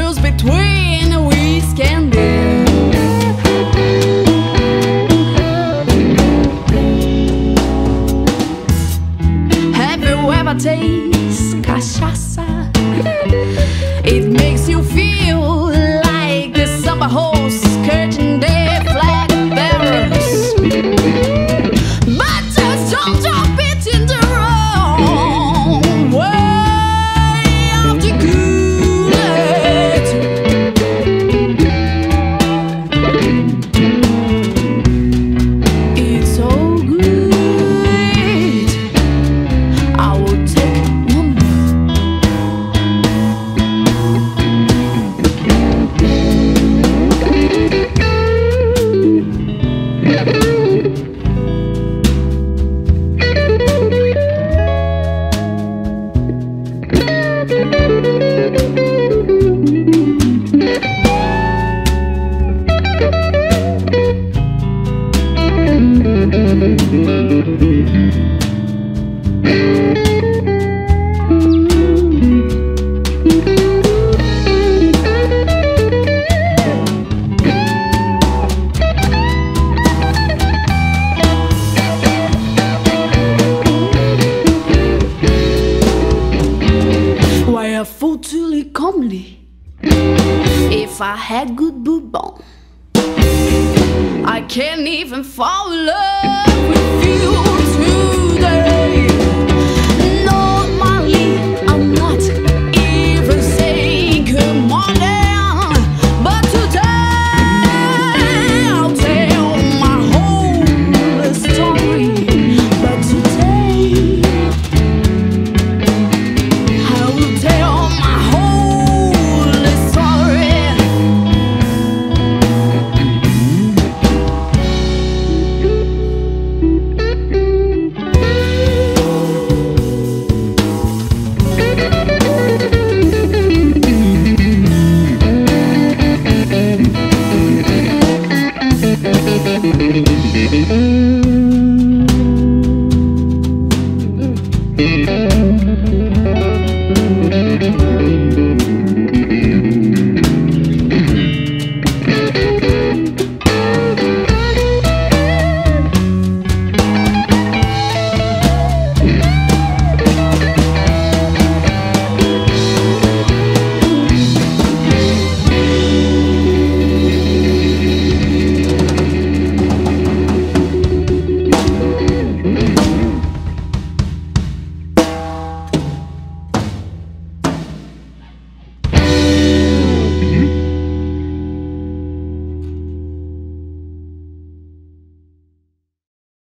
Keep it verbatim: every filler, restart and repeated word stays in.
choose between whiskey and beer. Have you ever tasted cachaça? It makes you feel like the samba host skirting their flag bearers. But just don't drop it in the wrong way of the Kool-Aid. It's so good, I will take one more. Why a fool to live calmly if I had good bourbon? I can't even fall in love with you.